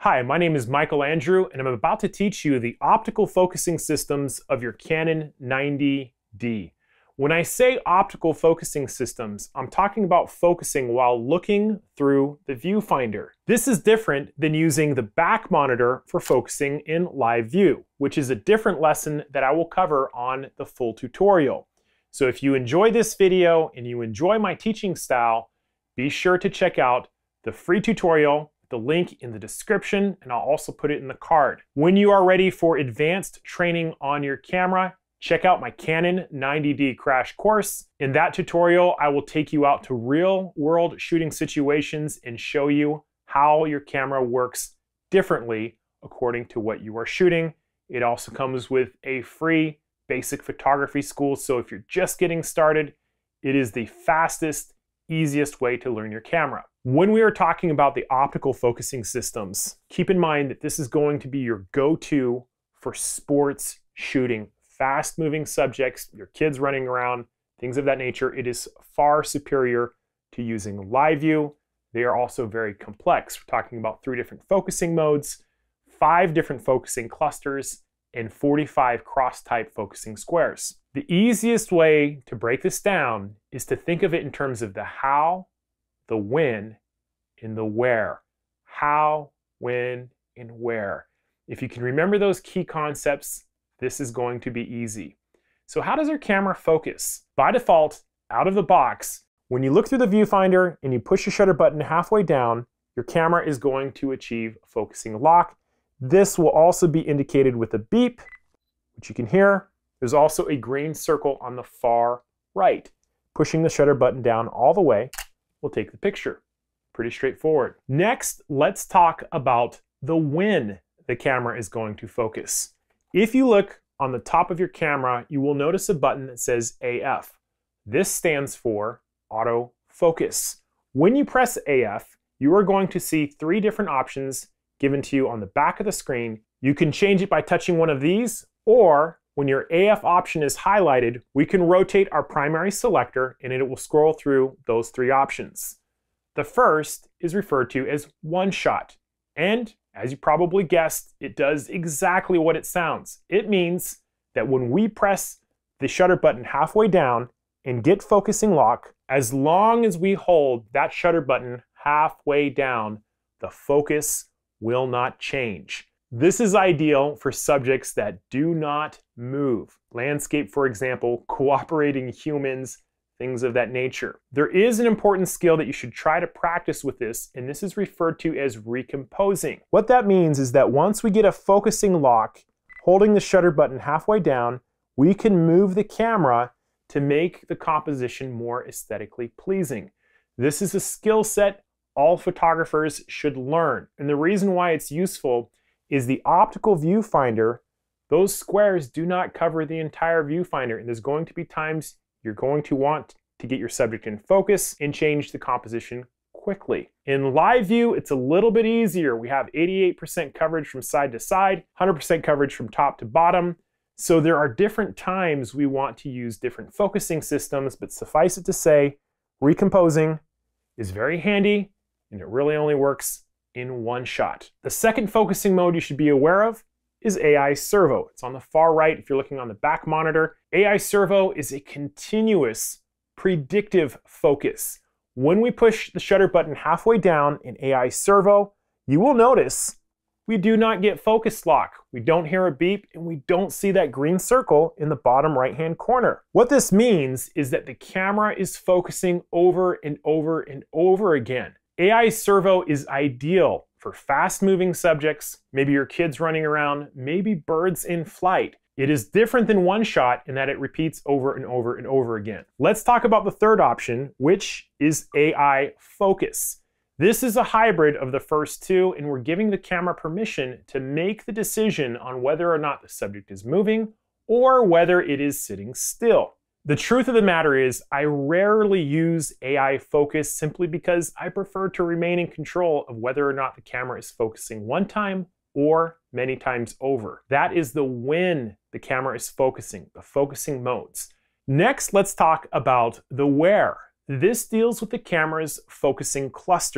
Hi, my name is Michael Andrew, and I'm about to teach you the optical focusing systems of your Canon 90D. When I say optical focusing systems, I'm talking about focusing while looking through the viewfinder. This is different than using the back monitor for focusing in live view, which is a different lesson that I will cover on the full tutorial. So if you enjoy this video and you enjoy my teaching style, be sure to check out the free tutorial, the link in the description, and I'll also put it in the card. When you are ready for advanced training on your camera, check out my Canon 90D crash course. In that tutorial, I will take you out to real-world shooting situations and show you how your camera works differently according to what you are shooting. It also comes with a free basic photography school, so if you're just getting started, it is the fastest, easiest way to learn your camera. When we are talking about the optical focusing systems, keep in mind that this is going to be your go-to for sports shooting. Fast-moving subjects, your kids running around, things of that nature. It is far superior to using live view. They are also very complex. We're talking about 3 different focusing modes, 5 different focusing clusters, and 45 cross-type focusing squares. The easiest way to break this down is to think of it in terms of the how, the when, and the where. How, when, and where. If you can remember those key concepts, this is going to be easy. So how does our camera focus? By default, out of the box, when you look through the viewfinder and you push the shutter button halfway down, your camera is going to achieve focusing lock. This will also be indicated with a beep, which you can hear. There's also a green circle on the far right. Pushing the shutter button down all the way will take the picture. Pretty straightforward. Next, let's talk about the when the camera is going to focus. If you look on the top of your camera, you will notice a button that says AF. This stands for autofocus. When you press AF, you are going to see 3 different options given to you on the back of the screen. You can change it by touching one of these, or when your AF option is highlighted, we can rotate our primary selector and it will scroll through those 3 options. The first is referred to as one shot, and as you probably guessed, it does exactly what it sounds. It means that when we press the shutter button halfway down and get focusing lock, as long as we hold that shutter button halfway down, the focus will not change. This is ideal for subjects that do not move. Landscape, for example, cooperating humans, things of that nature. There is an important skill that you should try to practice with this, and this is referred to as recomposing. What that means is that once we get a focusing lock, holding the shutter button halfway down, we can move the camera to make the composition more aesthetically pleasing. This is a skill set all photographers should learn, and the reason why it's useful is the optical viewfinder. Those squares do not cover the entire viewfinder, and there's going to be times you're going to want to get your subject in focus and change the composition quickly. In live view, it's a little bit easier. We have 88% coverage from side to side, 100% coverage from top to bottom. So there are different times we want to use different focusing systems, but suffice it to say, recomposing is very handy and it really only works in one shot. The second focusing mode you should be aware of is AI servo. It's on the far right if you're looking on the back monitor. AI servo is a continuous predictive focus. When we push the shutter button halfway down in AI servo, you will notice we do not get focus lock. We don't hear a beep and we don't see that green circle in the bottom right-hand corner. What this means is that the camera is focusing over and over and over again. AI servo is ideal for fast-moving subjects, maybe your kids running around, maybe birds in flight. It is different than one shot in that it repeats over and over and over again. Let's talk about the third option, which is AI focus. This is a hybrid of the first 2, and we're giving the camera permission to make the decision on whether or not the subject is moving or whether it is sitting still. The truth of the matter is, I rarely use AI focus simply because I prefer to remain in control of whether or not the camera is focusing one time or many times over. That is the when the camera is focusing, the focusing modes. Next, let's talk about the where. This deals with the camera's focusing clusters.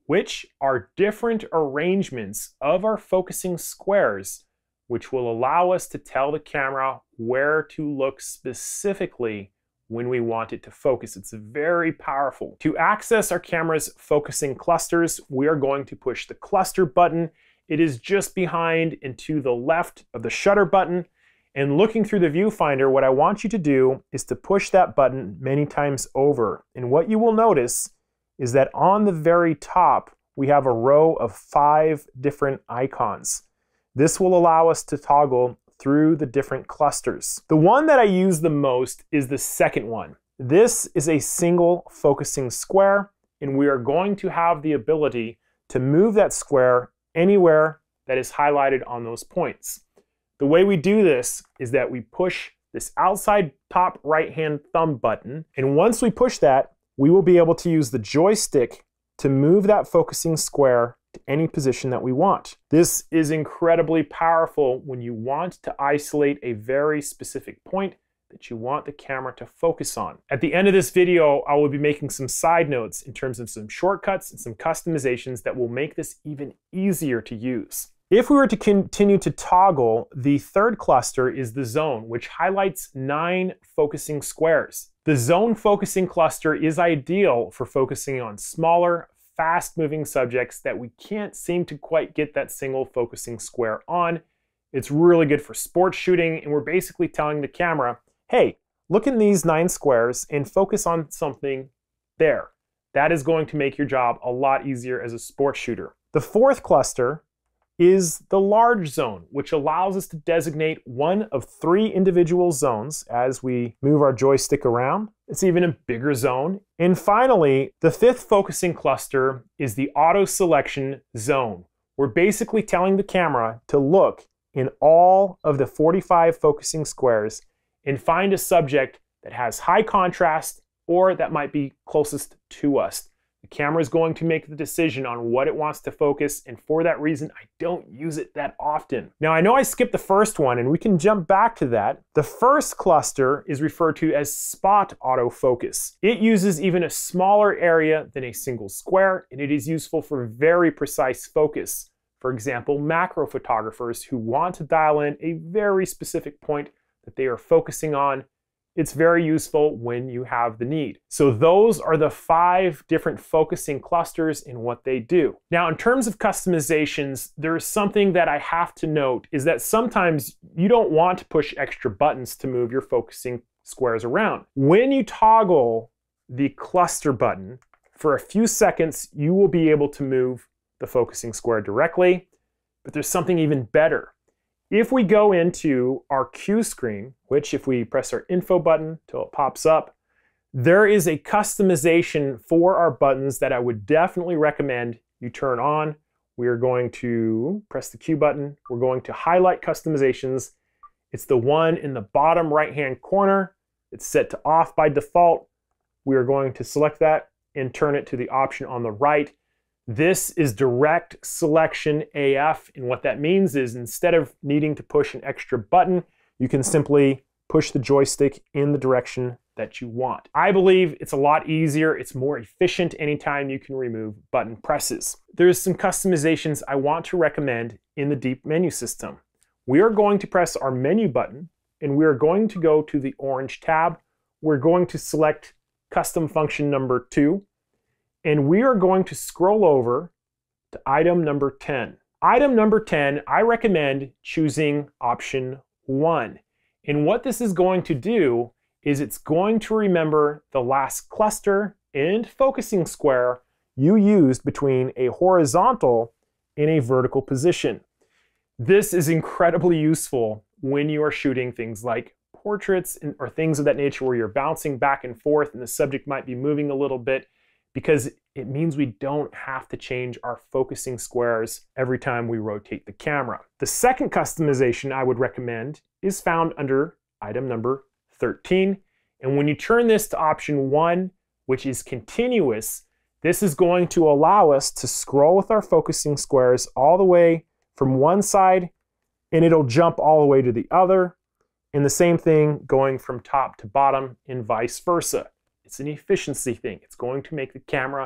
which are different arrangements of our focusing squares, which will allow us to tell the camera where to look specifically when we want it to focus. It's very powerful. To access our camera's focusing clusters, we are going to push the cluster button. It is just behind and to the left of the shutter button. And looking through the viewfinder, what I want you to do is to push that button many times over. And what you will notice is that on the very top, we have a row of 5 different icons. This will allow us to toggle through the different clusters. The one that I use the most is the second one. This is a single focusing square, and we are going to have the ability to move that square anywhere that is highlighted on those points. The way we do this is that we push this outside top right-hand thumb button, and once we push that, we will be able to use the joystick to move that focusing square to any position that we want. This is incredibly powerful when you want to isolate a very specific point that you want the camera to focus on. At the end of this video, I will be making some side notes in terms of some shortcuts and some customizations that will make this even easier to use. If we were to continue to toggle, the third cluster is the zone, which highlights 9 focusing squares. The zone focusing cluster is ideal for focusing on smaller, fast-moving subjects that we can't seem to quite get that single focusing square on. It's really good for sports shooting, and we're basically telling the camera, hey, look in these 9 squares and focus on something there. That is going to make your job a lot easier as a sports shooter. The fourth cluster is the large zone, which allows us to designate one of 3 individual zones as we move our joystick around. It's even a bigger zone. And finally, the 5th focusing cluster is the auto selection zone. We're basically telling the camera to look in all of the 45 focusing squares and find a subject that has high contrast or that might be closest to us. The camera is going to make the decision on what it wants to focus, and for that reason, I don't use it that often. Now, I know I skipped the first one, and we can jump back to that. The first cluster is referred to as spot autofocus. It uses even a smaller area than a single square, and it is useful for very precise focus. For example, macro photographers who want to dial in a very specific point that they are focusing on. It's very useful when you have the need. So those are the 5 different focusing clusters and what they do. Now, in terms of customizations, there's something that I have to note is that sometimes you don't want to push extra buttons to move your focusing squares around. When you toggle the cluster button, for a few seconds, you will be able to move the focusing square directly, but there's something even better. If we go into our cue screen, which if we press our info button till it pops up, there is a customization for our buttons that I would definitely recommend you turn on. We are going to press the cue button. We're going to highlight customizations. It's the one in the bottom right-hand corner. It's set to off by default. We are going to select that and turn it to the option on the right. This is direct selection AF, and what that means is instead of needing to push an extra button, you can simply push the joystick in the direction that you want. I believe it's a lot easier, it's more efficient anytime you can remove button presses. There's some customizations I want to recommend in the deep menu system. We are going to press our menu button, and we are going to go to the orange tab. We're going to select custom function number 2. And we are going to scroll over to item number 10. Item number 10, I recommend choosing option 1. And what this is going to do is it's going to remember the last cluster and focusing square you used between a horizontal and a vertical position. This is incredibly useful when you are shooting things like portraits or things of that nature where you're bouncing back and forth and the subject might be moving a little bit, because it means we don't have to change our focusing squares every time we rotate the camera. The second customization I would recommend is found under item number 13. And when you turn this to option 1, which is continuous, this is going to allow us to scroll with our focusing squares all the way from one side, and it'll jump all the way to the other. And the same thing going from top to bottom and vice versa. It's an efficiency thing. It's going to make the camera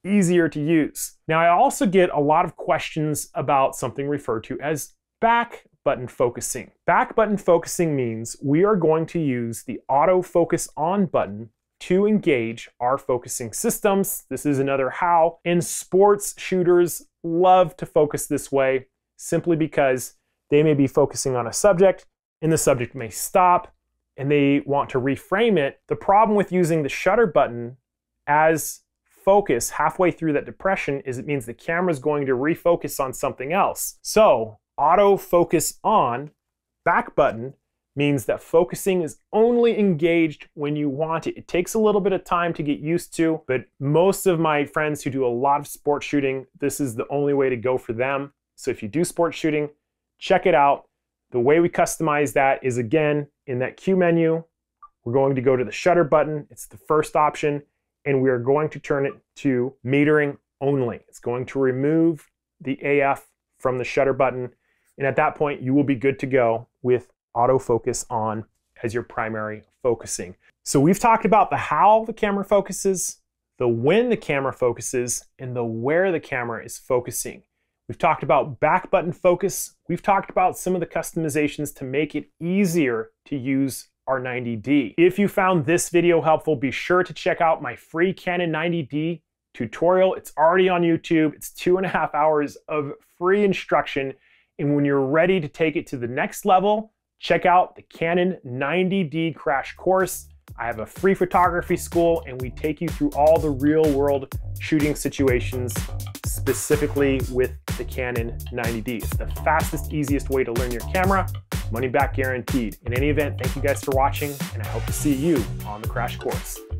easier to use. Now, I also get a lot of questions about something referred to as back button focusing. Back button focusing means we are going to use the auto focus on button to engage our focusing systems. This is another how, and sports shooters love to focus this way simply because they may be focusing on a subject and the subject may stop and they want to reframe it. The problem with using the shutter button as focus halfway through that depression is it means the camera is going to refocus on something else. So auto focus on back button means that focusing is only engaged when you want it. It takes a little bit of time to get used to, but most of my friends who do a lot of sport shooting, this is the only way to go for them. So if you do sport shooting, check it out. The way we customize that is, again, in that Q menu, we're going to go to the shutter button. It's the first option, and we are going to turn it to metering only. It's going to remove the AF from the shutter button, and at that point, you will be good to go with autofocus on as your primary focusing. So we've talked about the how the camera focuses, the when the camera focuses, and the where the camera is focusing. We've talked about back button focus. We've talked about some of the customizations to make it easier to use our 90D. If you found this video helpful, be sure to check out my free Canon 90D tutorial. It's already on YouTube. It's 2.5 hours of free instruction. And when you're ready to take it to the next level, check out the Canon 90D crash course. I have a free photography school and we take you through all the real world shooting situations specifically with the Canon 90D. It's the fastest, easiest way to learn your camera, money back guaranteed. In any event, thank you guys for watching and I hope to see you on the crash course.